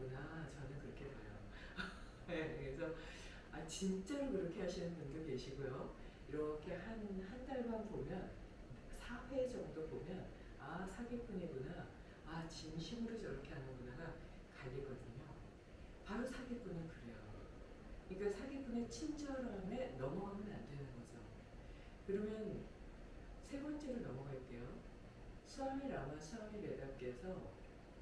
하시는구나. 저는 그렇게 봐요. 네, 그래서 진짜로 그렇게 하시는 분도 계시고요. 이렇게 한 달만 보면 4회 정도 보면 사기꾼이구나. 진심으로 저렇게 하는구나가 갈리거든요. 바로 사기꾼은 그래요. 그러니까 사기꾼의 친절함에 넘어가면 안 되는 거죠. 그러면 세 번째로 넘어갈게요. 스와미 라마 스와미 베다께서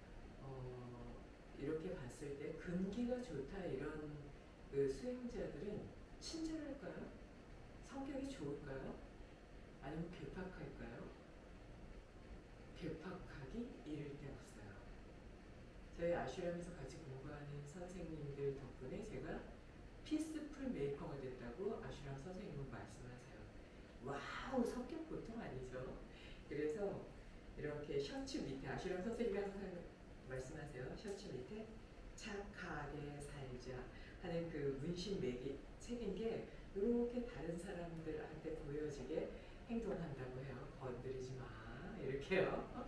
이렇게 봤을 때 근기가 좋다 이런 그 수행자들은 친절할까요? 성격이 좋을까요? 아니면 괴팍할까요? 괴팍하기 이를 데 없어요. 저희 아슈람에서 같이 공부하는 선생님들 덕분에 제가 피스풀 메이커가 됐다고 아슈람 선생님은 말씀하세요. 와우, 성격 보통 아니죠. 그래서 이렇게 셔츠 밑에 아슈람 선생님이 항상 말씀하세요. 셔츠 밑에 착하게 살자 하는 그 문신 매기 책인 게 이렇게 다른 사람들한테 보여지게 행동한다고 해요. 건드리지 마 이렇게요.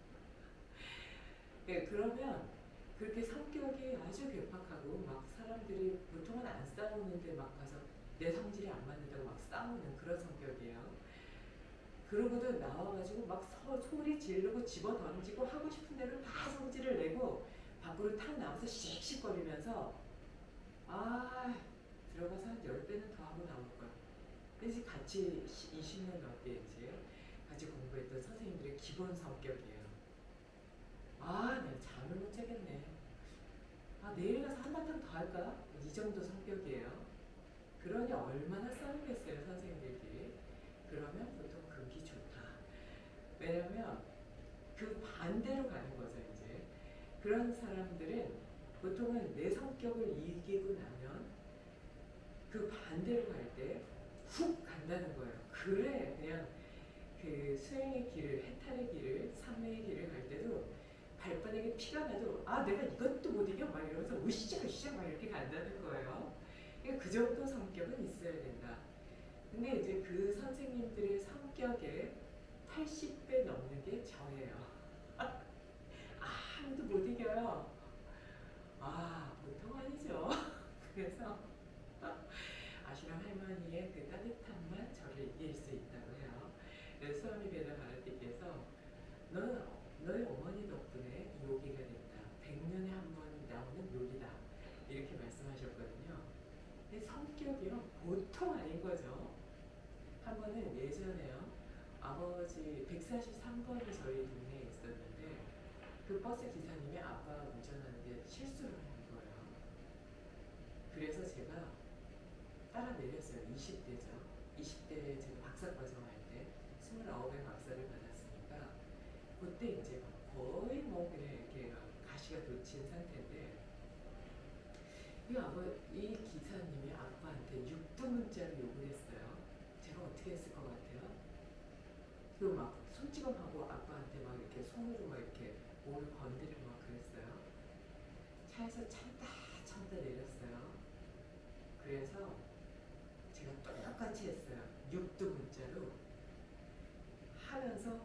네, 그러면 그렇게 성격이 아주 괴팍하고 막 사람들이 보통은 안 싸우는데 막 가서 내 성질이 안 맞는다고 막 싸우는 그런 성격이에요. 그러고도 나와가지고 막 소리 지르고 집어 던지고 하고 싶은 대로 다 성질을 내고 밖으로 탁 나와서 씩씩거리면서 들어가서 한 10배는 더 하고 나올 거야. 그래서 같이 20년 넘게 이제 같이 공부했던 선생님들의 기본 성격이에요. 내가 잠을 못 자겠네. 내일 가서 한바탕 더 할까? 이 정도 성격이에요. 그러니 얼마나 싸우겠어요, 선생님들끼리. 그러면 보통 극이 좋다. 왜냐면 그 반대로 가는 거죠, 이제. 그런 사람들은 보통은 내 성격을 이기고 나면 그 반대로 갈 때 훅 간다는 거예요. 그래, 그냥 그 수행의 길을, 해탈의 길을, 삼매의 길을 갈 때도 발바닥에 피가 나도 내가 이것도 못 이겨? 막 이러면서 으쌰으쌰 막 이렇게 간다는 거예요. 그러니까 그 정도 성격은 있어야 된다. 근데 이제 그 선생님들의 성격의 80배 넘는 게 저예요. 아무도 못 이겨요. 보통 아니죠. 그래서 아슈람 할머니의 그 따뜻함만 저를 이길 수 있다고 해요. 그래서 스와미 베다 바라티께서 너는 너희 어머니 덕분에 요기가 됐다. 100년에 한 번 나오는 요기다. 이렇게 말씀하셨거든요. 근데 성격이요 보통 아닌 거죠. 한 번은 예전에요. 아버지 143번이 저희 동네에 있었는데 그 버스 기사님이 아빠 운전하는데 실수를 한 거예요. 그래서 제가 따라 내렸어요. 20대죠. 20대에 제가 박사과정 할 때 29의 박사를 받았으니까 그때 이제 거의 뭐 그냥 이렇게 가시가 돋친 상태인데 이 기사님이 아빠한테 육두문자를 욕을 했어요. 제가 어떻게 했을 것 같아요? 그리고 막 손찌검하고 아빠한테 막 이렇게 손으로 막 이렇게 몸을 건드리고 막 그랬어요. 차에서 참다 내렸어요. 그래서 제가 똑같이 했어요. 육두문자로 하면서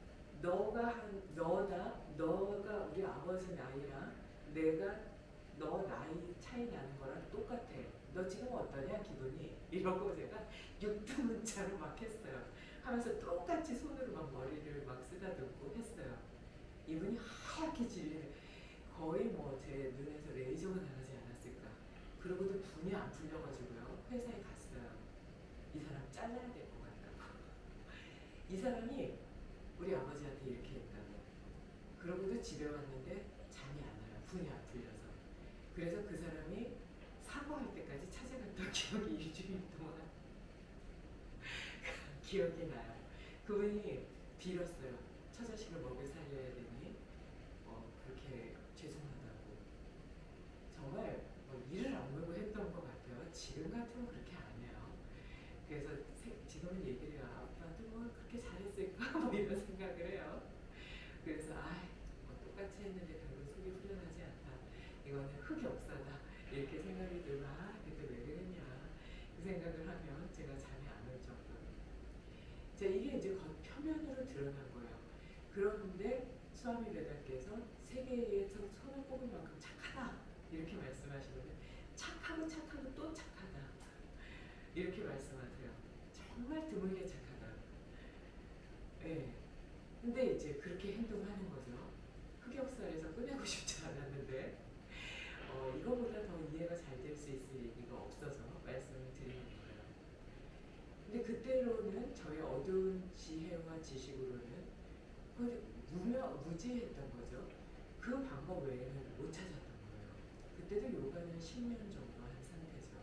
너가 우리 아버지 나이랑 내가 너 나이 차이 나는 거랑 똑같아. 너 지금 어떠냐 기분이? 이러고 제가 육두문자로 막 했어요. 하면서 똑같이 손으로 막 머리를 막 쓰다듬고 했어요. 이분이 하얗게 질리네. 거의 뭐 제 눈에서 레이저가 나가지 않았을까. 그러고도 분이 안 풀려가지고요. 회사에 갔어요. 이 사람 잘라야 될 것 같다고. 이 사람이 우리 아버지한테 이렇게 했다고. 그러고도 집에 왔는데 잠이 안 와요. 분이 안 풀려서. 그래서 그 사람이 사과할 때까지 찾아갔던 기억이 일주일 동안 기억이 나요. 그분이 빌었어요. 처자식을 먹여 살려야 되니 그렇게 죄송하다고. 정말 이를 악물고 했던 것 같아요. 지금 같으면 그렇게 안 해요. 그래서 지금은 얘기를 해요. 아빠도 뭐 그렇게 잘했을까? 뭐 이런 생각을 해요. 그래서 똑같이 했는데 별로 속이 후련하지 않다. 이거는 흑역사다. 이렇게 생각이 들면 그때 왜 그랬냐. 그 생각을 하면 제가 잠이 안 올 정도로. 이게 이제 표면으로 드러난 거예요. 그런데 스와미 베다께서 세계에서 손을 꼽을 만큼 착하다. 이렇게 말씀하시거든요. 착하고 착하고 또 착하다. 이렇게 말씀하세요. 정말 드물게 착하다. 예. 근데 이제 그렇게 행동하는 거죠. 흑역사에서 꺼내고 싶지 않았는데 이거보다 더 이해가 잘 될 수 있을 얘기가 없어서 말씀을 드리는 거예요. 근데 그때로는 저의 어두운 지혜와 지식으로는 무지했던 거죠. 그 방법 외에는 못 찾았던 거예요. 그때도 요가는 10년 정도 한 상태죠.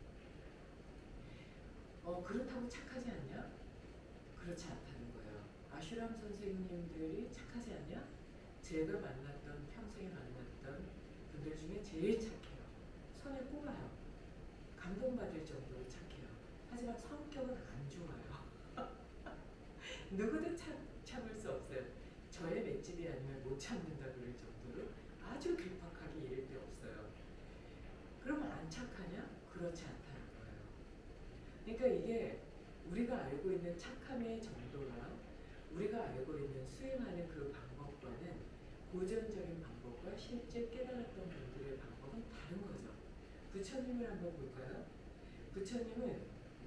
그렇다고 착하지 않냐? 그렇지 않다는 거예요. 아슈람 선생님들이 착하지 않냐? 제가 만났던, 평생에 만났던 분들 중에 제일 착해요. 손에 꼽아요. 감동받을 정도로 착해요. 하지만 성격은 안 좋아요. 누구도 참을 수 없어요. 저의 맷집이 아니면 못 참는다 그럴 정도로 아주 괴팍하게 이를 데 없어요. 그러면 안 착하냐? 그렇지 않다는 거예요. 그러니까 이게 우리가 알고 있는 착함의 정도랑 우리가 알고 있는 수행하는 그 방법과는 고전적인 방법과 실제 깨달았던 분들의 방법은 다른 거죠. 부처님을 한번 볼까요? 부처님은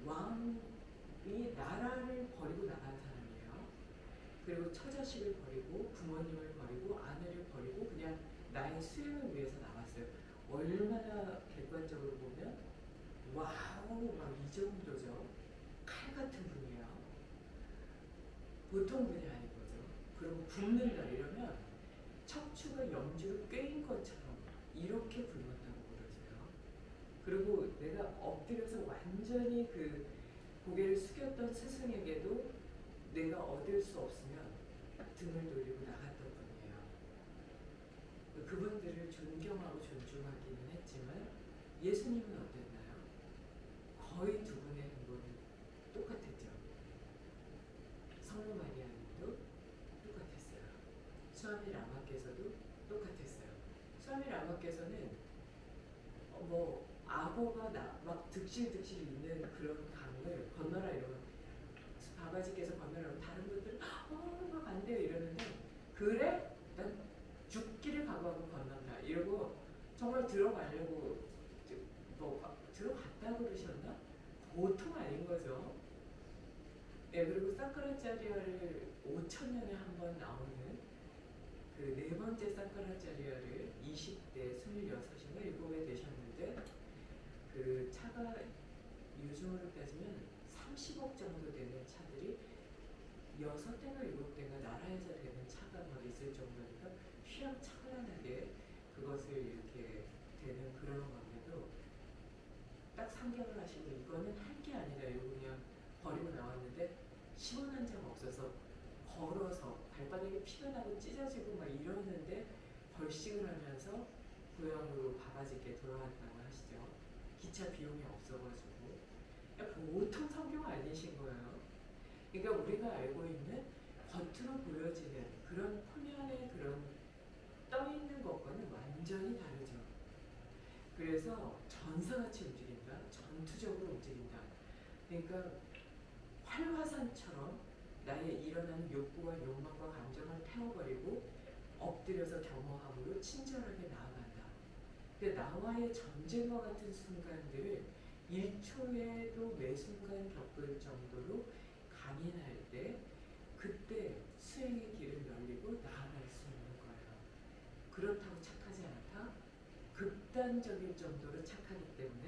왕이 나라를 버리고 나간 사람이에요. 그리고 처자식을 버리고 부모님을 버리고 아내를 버리고 그냥 나의 수행을 위해서 나왔어요. 얼마나 객관적으로 보면 와우 막 이 정도죠. 칼 같은 분이에요. 보통 분이 아닌 거죠. 그리고 굶는다 이러면 척추가 염주를 꿰인 것처럼 이렇게 굶었다고 그러세요. 그리고 내가 엎드려서 완전히 그 고개를 숙였던 스승에게도 내가 얻을 수 없으면 등을 돌리고 나갔던 분이에요. 그분들을 존경하고 존중하기는 했지만 예수님은 어땠나요? 거의 두 분의 행보는 똑같았죠. 성모 마리아님도 똑같았어요. 스와미 라마께서도 똑같았어요. 스와미 라마께서는 악어가 막 득실득실 있는 그런 강을 건너라 이러면 바바지께서 건너라고 다른 분들은 막 안 돼요 이러는데 그래? 난 죽기를 각오하고 건넌다 이러고 정말 들어가려고 들어갔다 그러셨나? 보통 아닌 거죠. 네, 그리고 쌍카라짜리아를 5,000년에 한 번 나오는 그 네 번째 쌍카라짜리아를 20대 26인가 7에 되셨는데 그 차가 요즘으로 따지면 30억 정도 되는 차들이 6대가 7대가 나라에서 되는 차가 막 있을 정도니까 휘황찬란하게 그것을 이렇게 되는 그런 건데도 딱 상경을 하시고 이거는 할 게 아니다 이러고 그냥 버리고 나왔는데 10원 한 장 없어서 걸어서 발바닥에 피가 나고 찢어지고 막 이러는데 벌식을 하면서 고향으로 바바지께 돌아왔다고 하시죠. 기차 비용이 없어가지고 보통 성경 아니신 거예요. 그러니까 우리가 알고 있는 겉으로 보여지는 그런 표면의 그런 떠있는 것과는 완전히 다르죠. 그래서 전사같이 움직인다. 전투적으로 움직인다. 그러니까 활화산처럼 나의 일어나는 욕구와 욕망과 감정을 태워버리고 엎드려서 겸허함으로 친절하게 나아간다. 근데 나와의 전쟁과 같은 순간들을 1초에도 매 순간 겪을 정도로 강인할 때 그때 수행의 길을 열리고 나아갈 수 있는 거예요. 그렇다고 착하지 않다? 극단적일 정도로 착하기 때문에